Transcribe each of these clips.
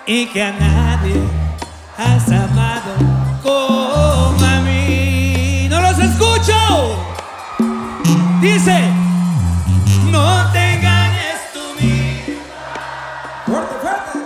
y que a nadie has amado como a mí. ¡No los escucho! Dice, no te engañes tú misma. Fuerte, fuerte.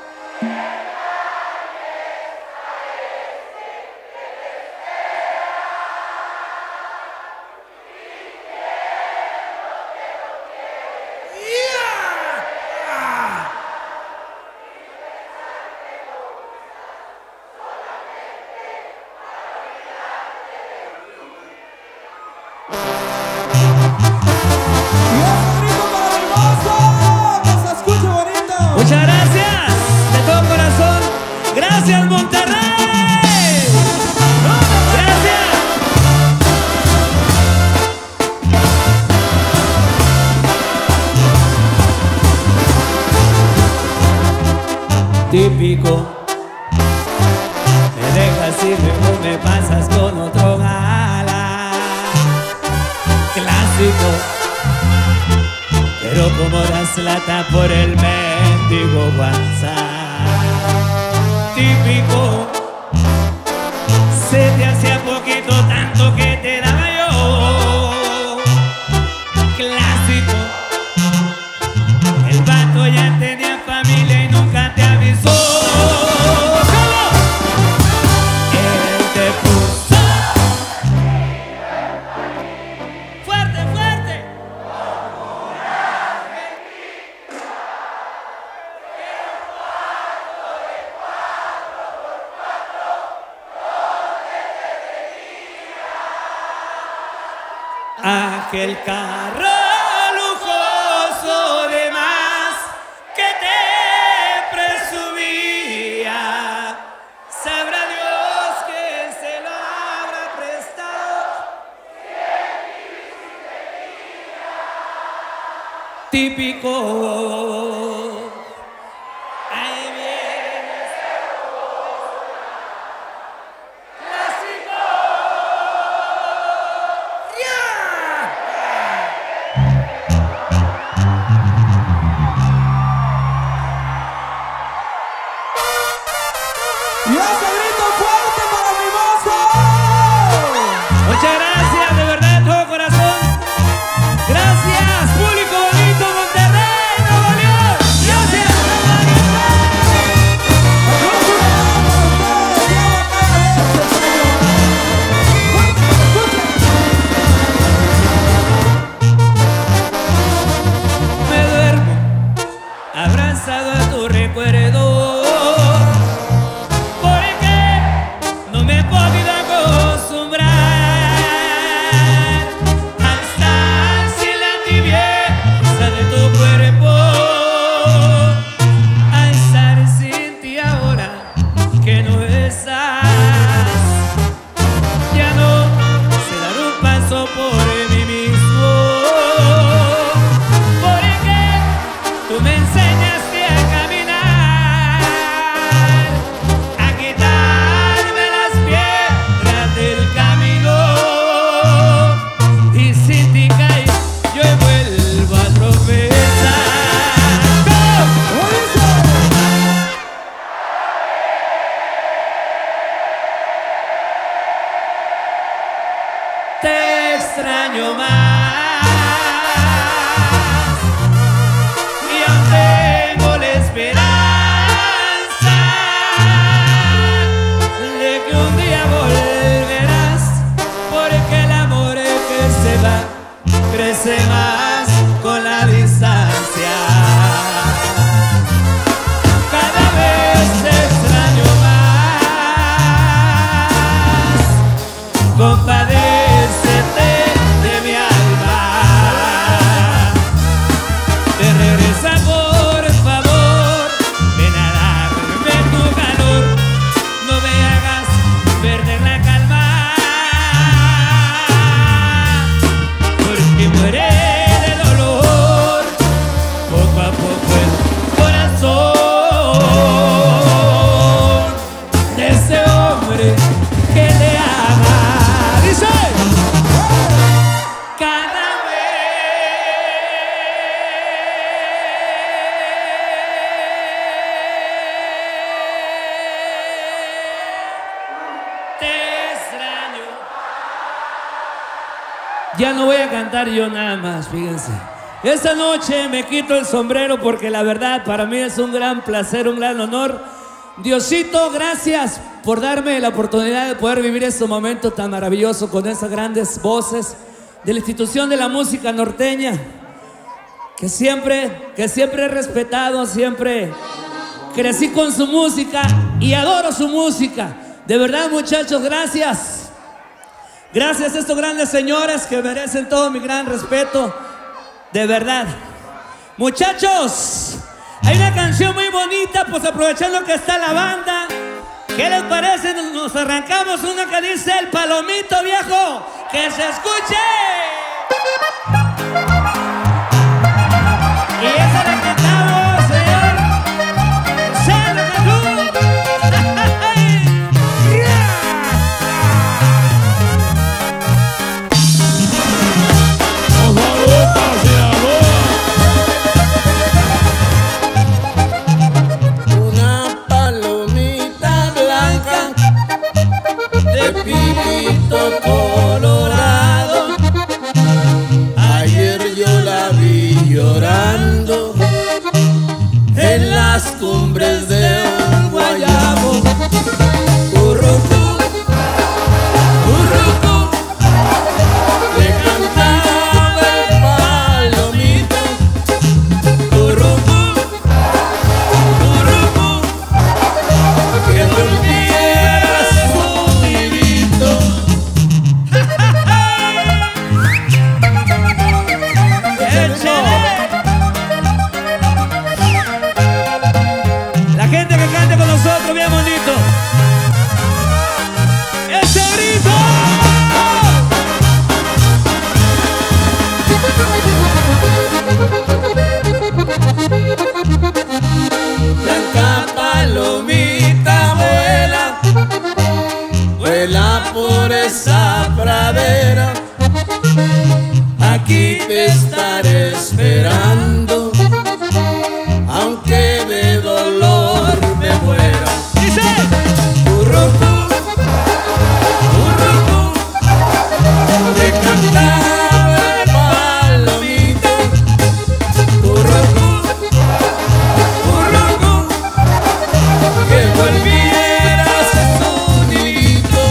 Muchas gracias, de todo corazón. Gracias, Monterrey. Gracias. Típico, me dejas y luego me pasas con otro gala. Clásico, pero como das lata por el mendigo WhatsApp. Típico, se te hacía poquito tanto que te daba yo. Clásico, el vato ya tenía familia y nunca te avisó. ¿Cómo? Él te puso fuerte, fuerte. Aquel carro lujoso de más que te presumía, sabrá Dios que se lo habrá prestado. Típico, ahí viene ese clásico. Y ese grito fuerte para mi mozo. Muchas gracias, de verdad, de todo corazón. Gracias, público bonito, Monterrey, Nuevo León. Gracias. Me duermo abrazado a tu recuerdo. No me he podido acostumbrar a estar sin la tibieza de tu cuerpo, a estar sin ti ahora que no estás. Ya no sé dar un paso por mí mismo, porque tú me enseñaste a Ya no voy a cantar yo nada más, fíjense. Esta noche me quito el sombrero porque la verdad para mí es un gran placer, un gran honor. Diosito, gracias por darme la oportunidad de poder vivir este momento tan maravilloso con esas grandes voces de la institución de la música norteña que siempre he respetado, siempre crecí con su música y adoro su música. De verdad, muchachos, gracias. Gracias a estos grandes señores que merecen todo mi gran respeto. De verdad. Muchachos, hay una canción muy bonita, pues aprovechando que está la banda. ¿Qué les parece? Nos arrancamos una que dice El Palomito Viejo. ¡Que se escuche! Y esa la cantamos, señor. ¡Sale, Jesús! Una palomita blanca de piquito colorado. Ayer yo la vi llorando en las cumbres de un guayabo. Currucú, currucú, le cantaba el palomito. Currucú, currucú, que volviera su nidito. La gente que cante con nosotros, bien bonito. ¡Ese grito! Blanca palomita vuela, vuela por esa pradera. Aquí te estaré esperando, aunque de dolor me muera. Dice: Currucú, currucú, te cantaba el palomito. Currucú, currucú, que volvieras su nidito.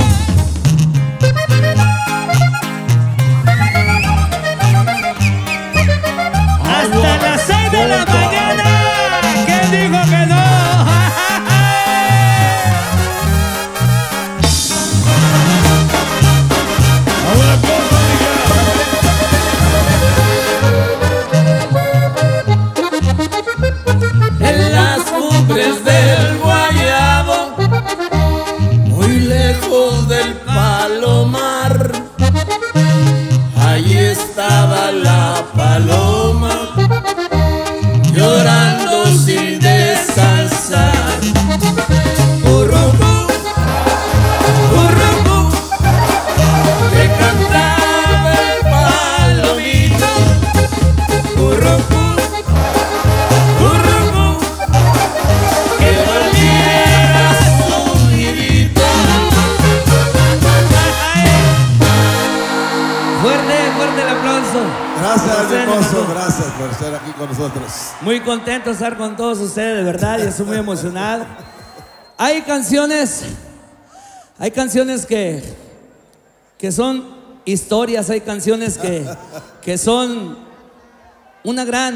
hasta las 6 de la mañana. ¿Quién dijo que no? En las cumbres del guayabo, muy lejos del palomar, allí estaba la paloma, llorando sin descansar. Currucú, currucú, te cantaba el palomito. Currucú, currucú, que volviera su nidito. Fuerte, fuerte el aplauso. Gracias, Ustedes, hermoso, hermano. gracias por estar aquí con nosotros. Muy contento de estar con todos ustedes, de verdad, y estoy muy emocionado. Hay canciones que son historias, hay canciones que son un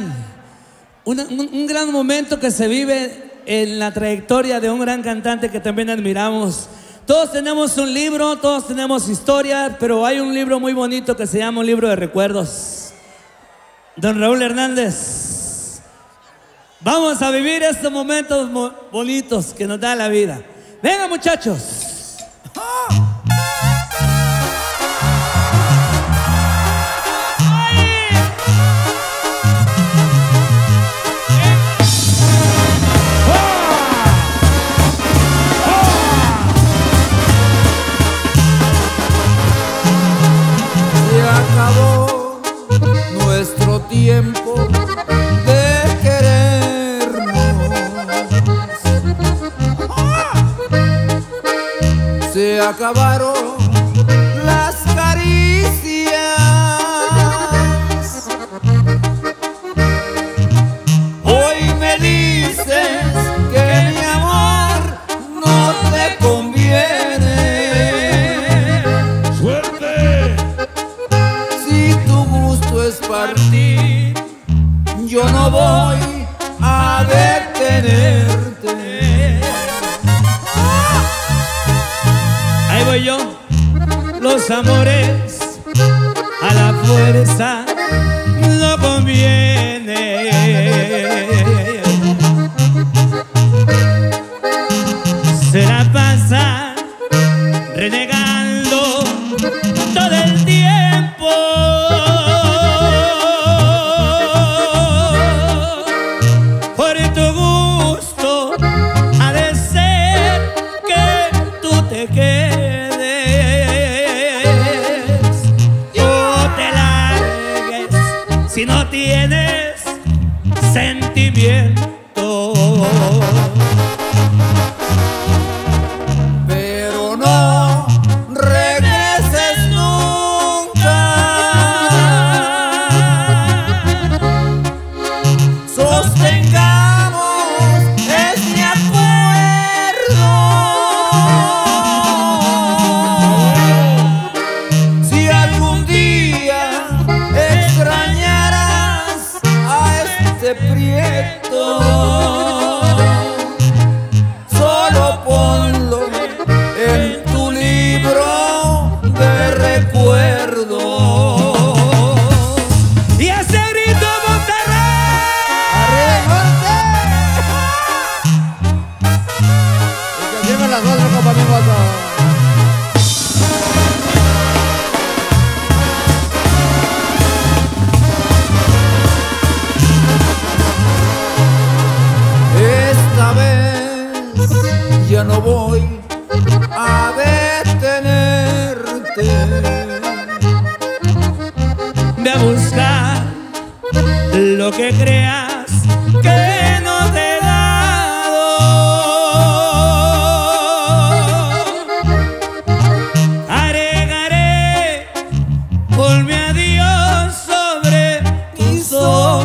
gran momento que se vive en la trayectoria de un gran cantante que también admiramos. Todos tenemos un libro, todos tenemos historia, pero hay un libro muy bonito que se llama Un Libro de Recuerdos. Don Raúl Hernández, vamos a vivir estos momentos bonitos que nos da la vida. Venga, muchachos. Se acabó nuestro tiempo de querernos. Se acabaron las caricias. sentimiento. Pero no regreses nunca. Sostengamos este acuerdo. Si algún día extrañarás a este prieto, solo ponlo en tu libro de recuerdos. Y ese grito Monterrey. ¡Arriba el norte! Y que siempre las otras, compa, mi moto. Esta vez ya no voy a detenerte. Ve a buscar lo que creas que no te he dado. Agregaré por mi adiós sobre tus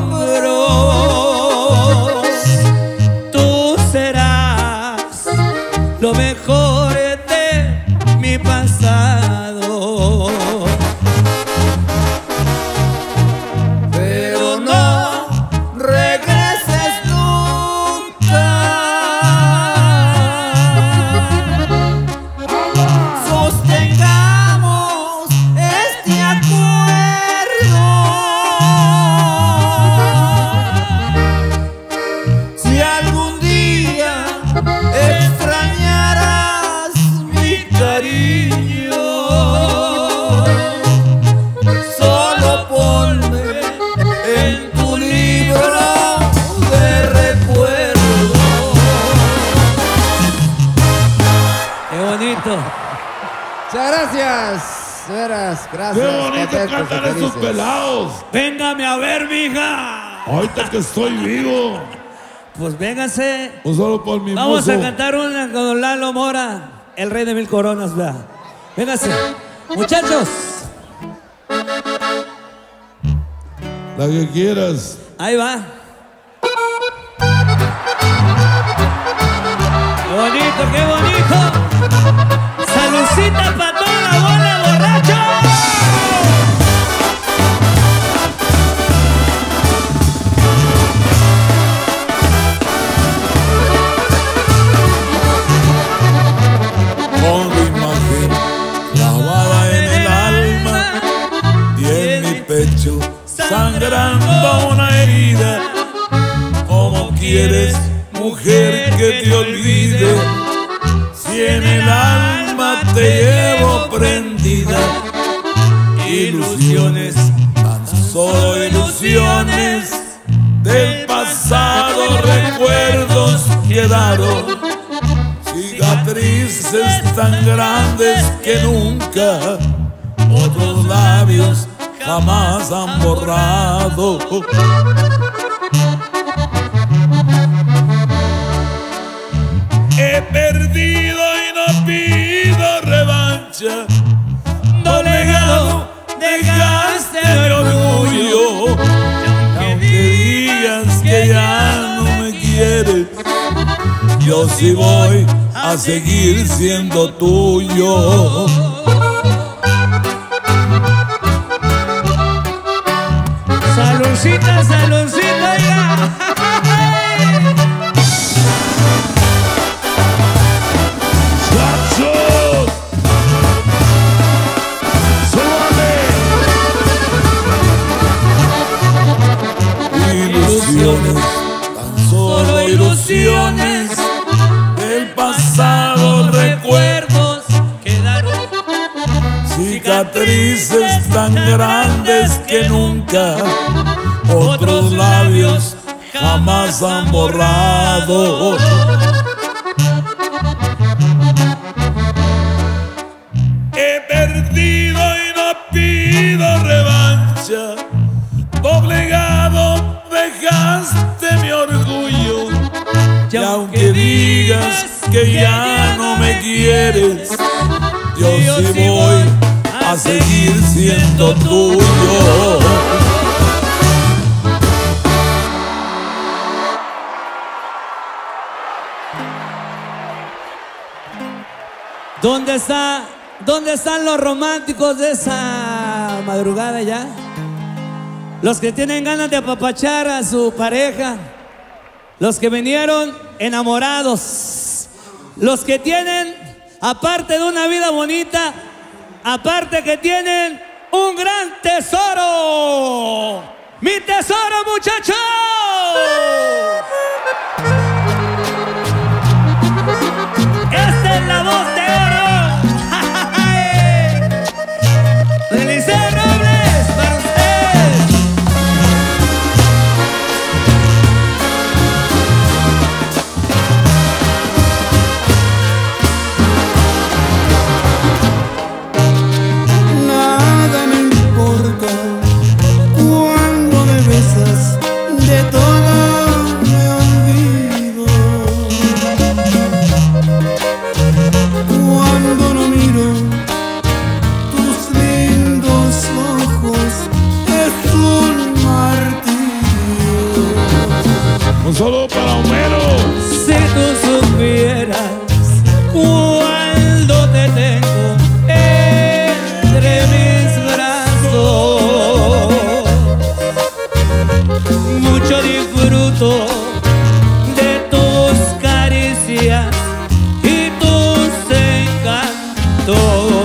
hombros. Tú serás lo mejor de mi pasado. Pero no regreses nunca. Sostengamos este acuerdo. Si algún día extrañarás mi cariño, solo ponme en tu libro de recuerdos. ¡Qué bonito! Muchas gracias. De veras, gracias. ¡Qué bonito contentos y cantan esos felices. pelados! ¡Véngame a ver, mija! Ahorita que estoy vivo. Pues véngase. Un solo por mi Vamos mozo. a cantar una con don Lalo Mora, el rey de mil coronas, vea. Véngase. Muchachos, La que quieras. ahí va. ¡Qué bonito, qué bonito! ¡Saludcita para toda la bola, borracho! Con tu imagen clavada en el alma y en mi pecho sangrando una herida. ¿Cómo quieres, mujer, que te olvide? Si en el alma te llevo prendida. Ilusiones, tan solo ilusiones del pasado, recuerdos quedaron. Cicatrices tan grandes que nunca otros labios jamás han borrado. He perdido y no pido revancha. Doblegado, dejaste mi orgullo. Y aunque digas que ya no me quieres, yo sí voy a seguir siendo tuyo. Saludcita, saludcita, ya. ¡Chachos! ¡Súbame! Ilusiones, tan solo ilusiones del pasado, recuerdos Quedaron cicatrices tan grandes que nunca otros labios jamás han borrado. He perdido y no pido revancha. Doblegado dejaste mi orgullo. Y aunque digas que ya no me quieres, yo sí voy a seguir siendo tuyo. ¿Dónde están los románticos de esa madrugada ya? Los que tienen ganas de apapachar a su pareja, los que vinieron enamorados, los que tienen, aparte de una vida bonita, aparte que tienen un gran tesoro. ¡Mi tesoro, muchachos! Esta es la voz de oro. Eliseo Robles, para usted. Nada me importa cuando me besas, de todo me olvido. Cuando no miro tus lindos ojos, es un martirio. Un saludo para Homero. Si tú supieras cuando te tengo entre mis brazos, mucho disfruto de tus caricias y tus encantos.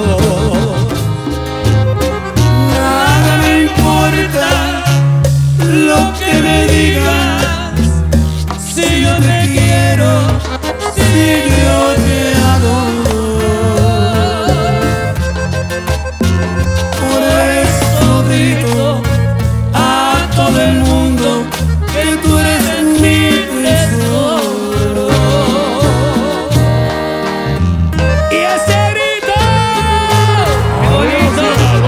Nada me importa lo que me digas, Si yo te quiero, si yo te adoro. Por eso grito a todo el mundo que tú eres mi tesoro. y ese grito, qué bonito.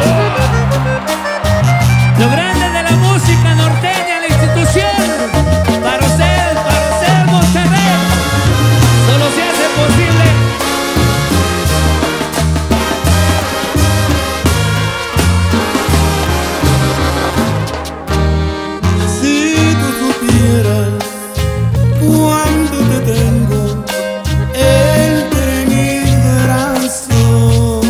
Lo grande de la música norteña, la institución, para usted, Monterrey, solo se hace posible. Si tú supieras cuánto te tengo entre mis brazos,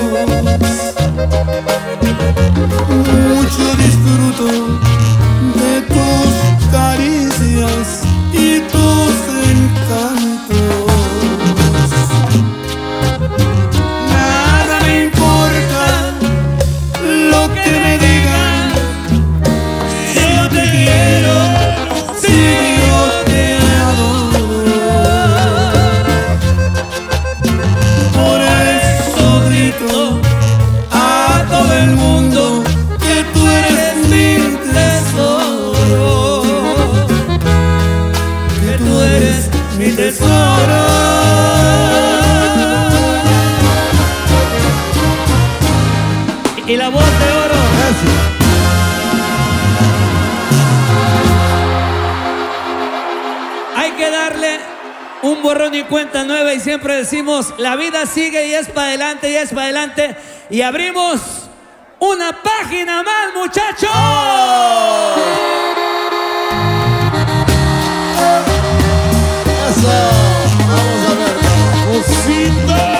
mucho disfruto de tus caricias y tus encantos. Nada me importa lo que me digan, si yo te quiero, si yo te adoro. Por eso grito a todo el mundo que tú eres mi tesoro, que tú eres mi tesoro. Y la voz de oro. Hay que darle un borrón y cuenta nueva y siempre decimos, la vida sigue y es para adelante y es para adelante. Y abrimos una página más, muchachos. Eso. Vamos a ver. ¡Cosita!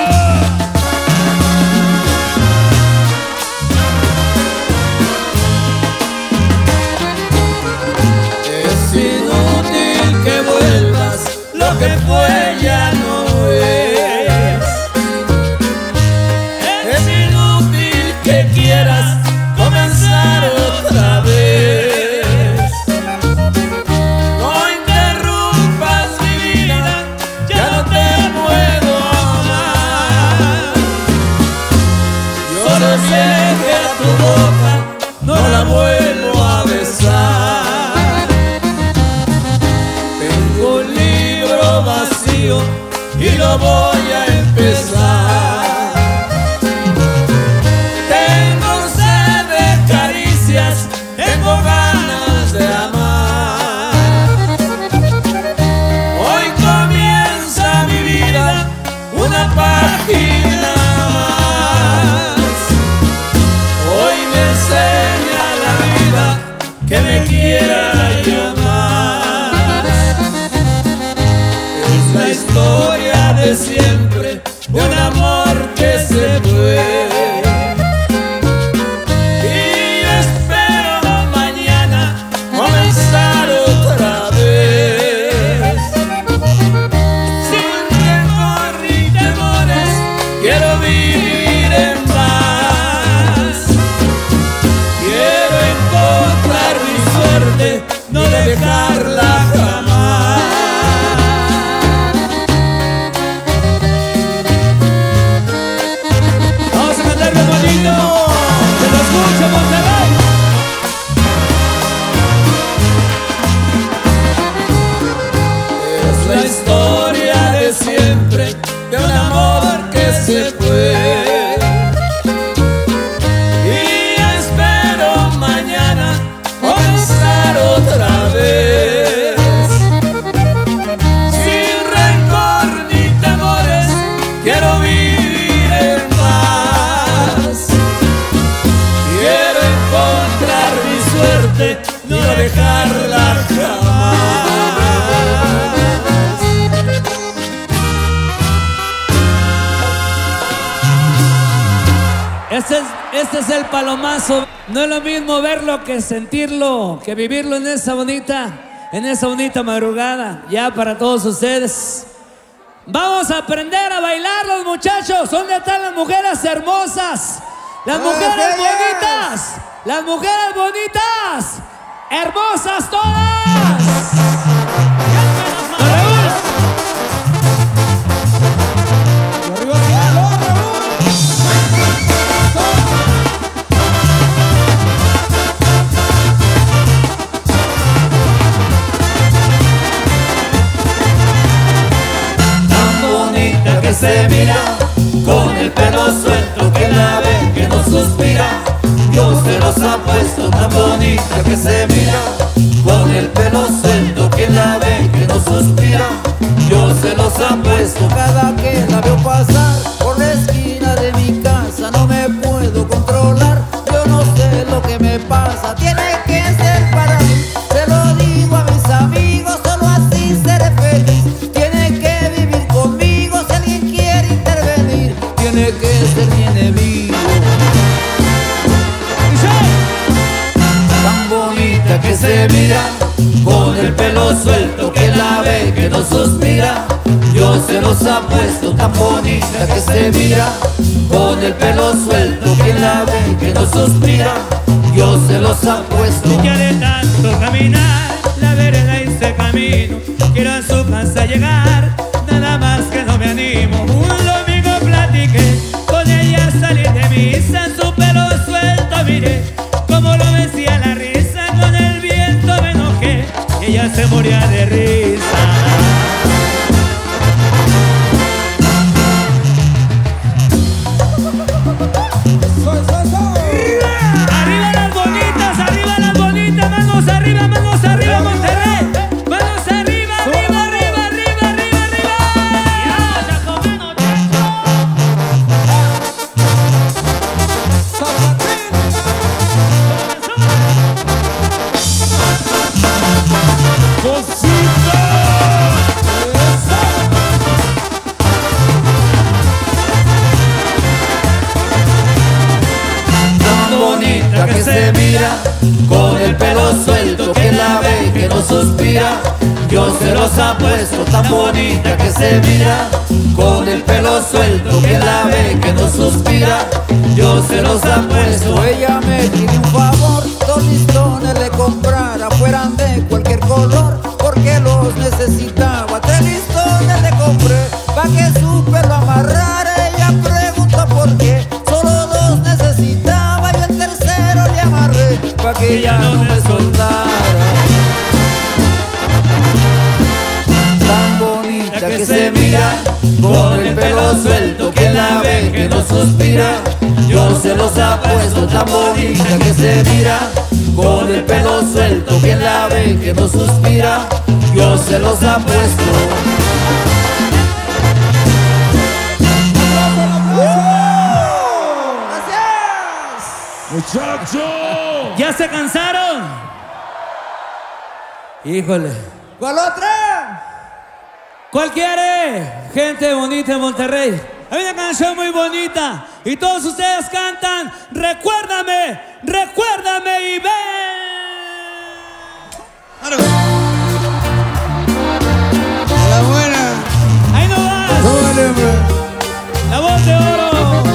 Es inútil que vuelvas, lo que fue ya no es. Es inútil que quieras comenzar otra vez. No interrumpas mi vida, ya no te puedo amar. Yo sé que a tu boca no la vuelvo a besar. Tengo un libro vacío y lo voy a empezar. Tengo sed de caricias, tengo ganas de amar. Hoy comienzo historia de siempre, de un amor que se fue. Y espero mañana comenzar otra vez. Sin temor ni temores, quiero vivir en paz. Quiero encontrar mi suerte, no dejarla jamás. Vamos a cantar bien bonito. Se lo escucha, Monterrey. Es la historia de siempre, de un amor que se fue. Y espero mañana comenzar otra vez. Sin rencor ni temores, quiero vivir en paz. Quiero encontrar mi suerte, no dejarla jamás. Este es el palomazo. No es lo mismo verlo que sentirlo, que vivirlo en esa bonita madrugada. Ya para todos ustedes. Vamos a aprender a bailar los muchachos. ¿Dónde están las mujeres hermosas? Las mujeres bonitas. Las mujeres bonitas. Hermosas todas. Que se mira, con el pelo suelto, que la ve, que no suspira. Dios se los ha puesto, tan bonita que se mira, con el pelo suelto, que la ve, que no suspira. Dios se los ha puesto. Cada que la veo pasar por la esquina de mi casa, no me puedo controlar. Yo no sé lo que me pasa, tiene que ser para mí. Se lo digo a mis amigos, solo así seré feliz. Tiene que vivir conmigo, si alguien quiere intervenir, tiene que ser mi enemigo. Tan bonita que se mira, con el pelo suelto, que la ve, que no suspira. Dios se los ha puesto, tan bonita que se mira, con el pelo suelto, que la ve, que no suspira. Dios se los ha puesto. Ya de tanto caminar, la vereda hice camino. Quiero a su casa llegar, nada más que no me animo. Un domingo platiqué con ella, salí de misa, en su pelo suelto miré como lo decía la risa. Con el viento me enojé y ella se moría de risa. Arriba las bonitas, manos arriba, Monterrey. Manos arriba, arriba, arriba, arriba, arriba, arriba. Ya, Jacobino, Tan bonita que se mira, con el pelo suelto, que la ve, que no suspira. Dios se los ha puesto. Tan bonita que se mira, con el pelo suelto, que la ve, que no suspira. Dios se los ha puesto. Ella me pide un favor, dos listones le comprara, fueran de cualquier color, porque los necesitaba. 3 listones le compré, pa' que su pelo amarrara. Ella pregunta por qué, solo 2 necesitaba, y el tercero le amarré, pa' que ella no me soltara. Tan bonita que se mira, con el pelo suelto, que la ve, que no suspira. Dios se los ha puesto. Tan bonita que se mira, con el pelo suelto, que la ve, que no suspira. Dios se los ha puesto. ¡Muchacho! ¿Ya se cansaron? Híjole. ¿Cuál otra? ¿Cuál quiere? Gente bonita de Monterrey. Hay una canción muy bonita y todos ustedes cantan Recuérdame, recuérdame y ven. La buena. Ahí no vas. La voz de oro.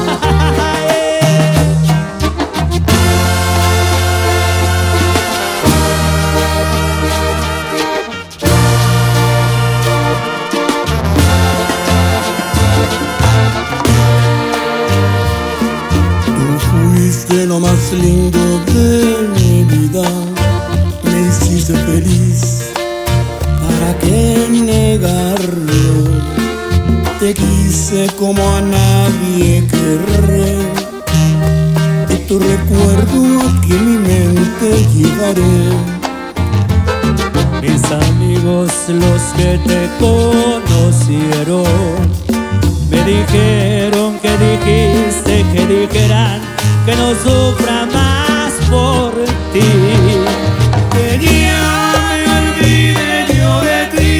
Fuiste lo más lindo de mi vida, me hiciste feliz, ¿para qué negarlo? Te quise como a nadie querré, y tu recuerdo aquí en mi mente llevaré. Mis amigos, los que te conocieron, me dijeron que dijiste que dijeran que no sufra más por ti. Que ya me olvide yo de ti,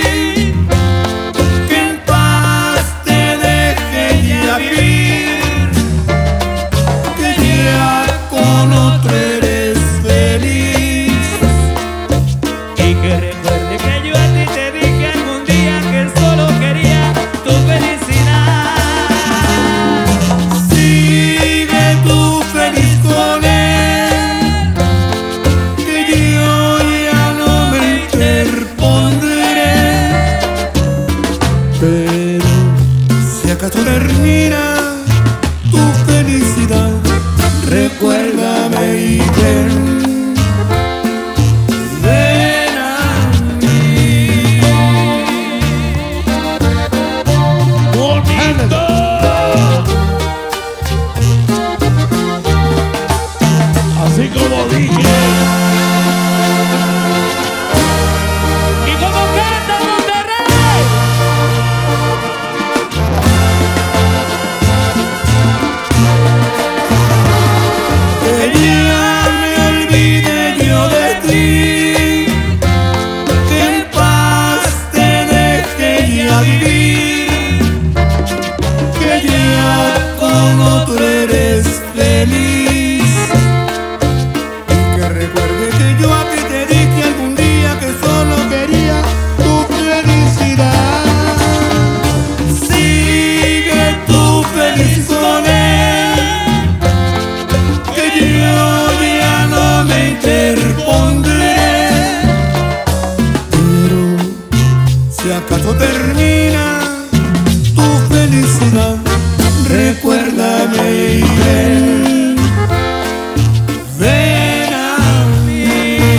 que en paz te deje ya vivir, que ya con otro eres feliz. Y que recuerde que yo a ti te dije algún día que solo quería tu felicidad. Sigue tú feliz con él, que yo ya no me interpondré. Pero si acaso termina tu felicidad, recuérdame y ven. Ven a mí. ¡Bonito! Así como dije. ¿Y cómo canta Monterrey? Que ya me olvide yo de ti, que en paz te deje ya vivir, que ya con otro eres feliz. Y que recuerde que yo a ti te dije algún día que solo quería tu felicidad. Sigue tú feliz con él, que yo ya no me interpondré. Pero si acaso termina tu felicidad, recuérdame y ven. Ven a mí.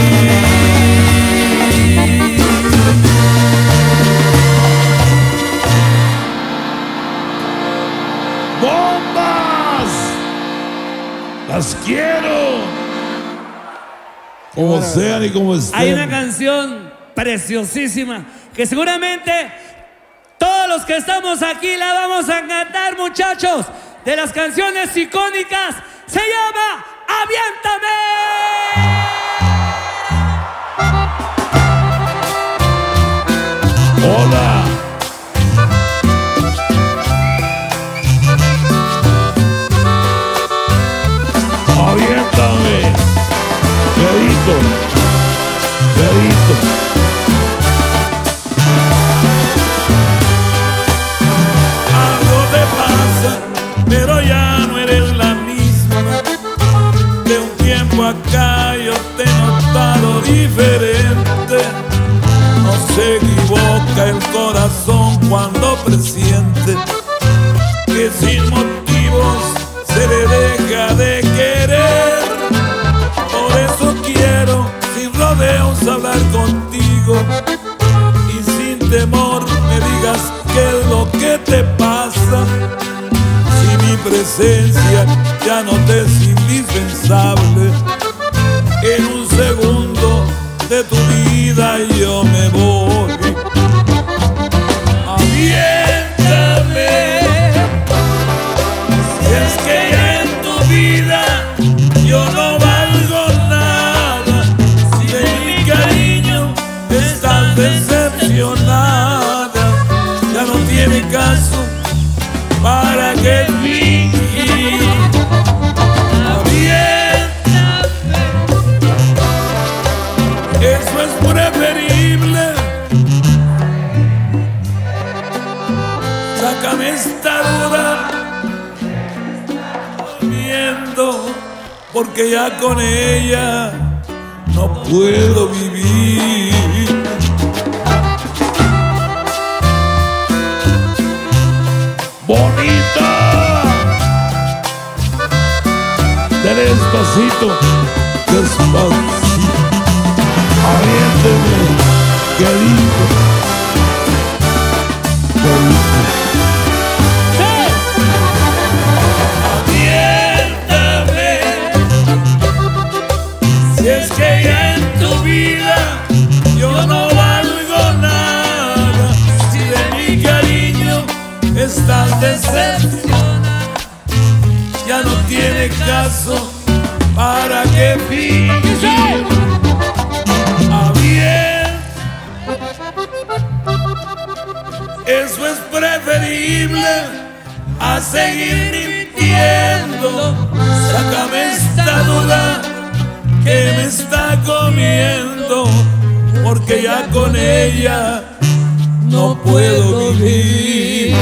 ¡Bombas! ¡Las quiero! Como sean y como estén. Hay una canción preciosísima que seguramente todos los que estamos aquí la vamos a cantar, muchachos. De las canciones icónicas, se llama ¡Aviéntame! Hola. Aviéntame. Dedito. Dedito. Algo te pasa, pero ya no eres la misma. De un tiempo acá yo te he notado diferente. No se equivoca el corazón cuando presiente que sin motivos se le deja de querer. Por eso quiero sin rodeos hablar contigo y sin temor me digas qué es lo que te pasa. Si mi presencia ya no te es indispensable, en un segundo de tu vida yo me voy. Aviéntame, si es que ya en tu vida yo no valgo nada, si de mi cariño estás decepcionada. caso, ¿para qué fingir? Aviéntame, eso es preferible. Sácame esta duda, viendo, porque ya con ella no puedo vivir. Bonita, despacito, despacito, aviénteme, que digo, aviéntame, si es que ya en tu vida yo no valgo nada, si de mi cariño estás decepcionada, ya no tiene caso, ¿para qué fingir? Eso es preferible a seguir mintiendo. Sácame esta duda que me está comiendo, porque ya con ella no puedo vivir.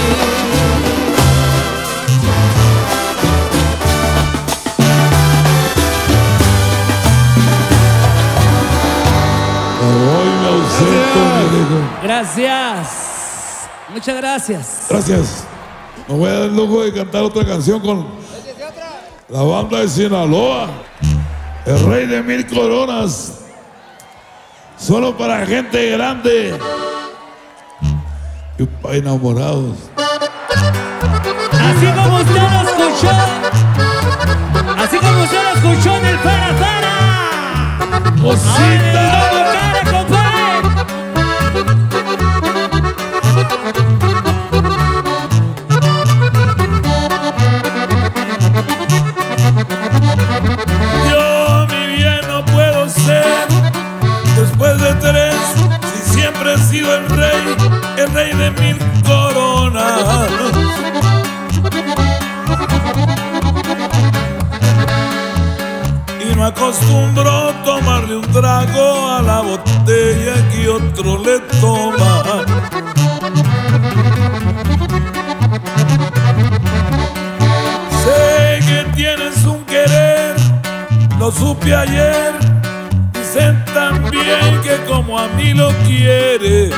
Hoy me ausento, me dijo. Gracias. Muchas gracias. Gracias. Me voy a dar el lujo de cantar otra canción con la banda de Sinaloa, el Rey de Mil Coronas. Solo para gente grande y para enamorados. Así como usted lo escuchó, así como usted lo escuchó en el Para Para. Cosita. Yo, mi bien, no puedo ser después de tres, si siempre he sido el rey de mil coronas. Y no acostumbro tomarle un trago a la botella que otro le toma. Sé que tienes un querer, lo supe ayer. Dicen también que como a mí lo quieres.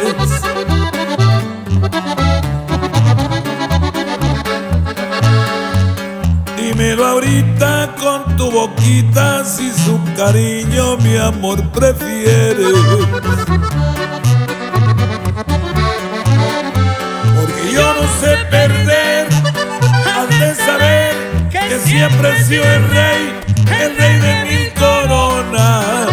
Dímelo ahorita con tu boquita, si su cariño, mi amor, prefieres. Porque yo no sé perder, has de saber que siempre he sido el rey de mil coronas.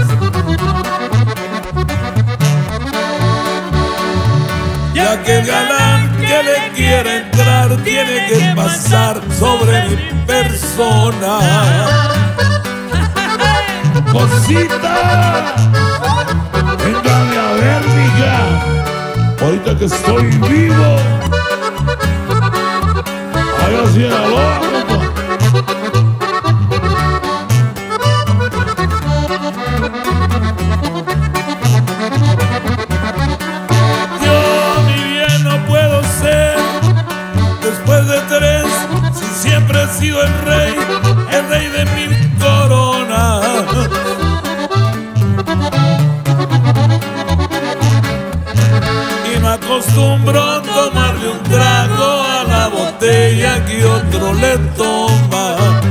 Ya que el galán que le quiera entrar tiene que pasar sobre mi persona. Cosita, véngame a ver, mija, ahorita que estoy vivo. Allá en Sinaloa, compa. Siempre he sido el rey de mil coronas. Y no acostumbro tomarle un trago a la botella que otro le toma.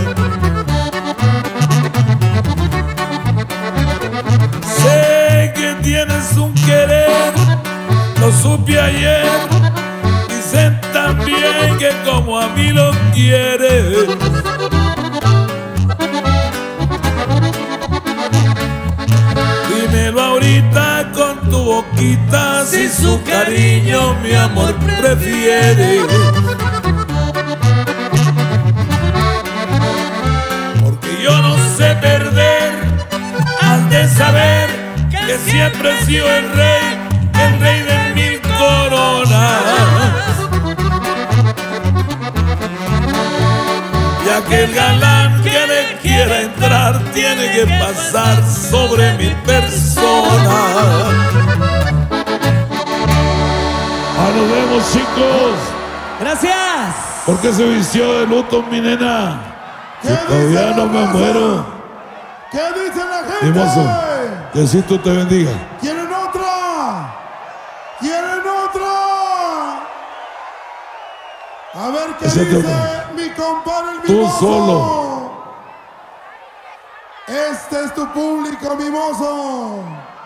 Sé que tienes un querer, lo supe ayer. Dicen también que como a mí lo quieres. Dímelo ahorita con tu boquita, si su cariño, mi amor, prefieres. Porque yo no sé perder, has de saber que siempre he sido el rey de mil coronas. el galán que le quiera entrar tiene que pasar sobre mi persona. Nos vemos, chicos. Gracias. ¿Por qué se vistió de luto mi nena? Si todavía no me muero. ¿Qué dice la gente? Mimoso, Diosito te bendiga. ¿Quieren otra? ¿Quieren otra? A ver qué Ese dice toca. mi compadre el Tú Mimoso. solo. Este es tu público, Mimoso.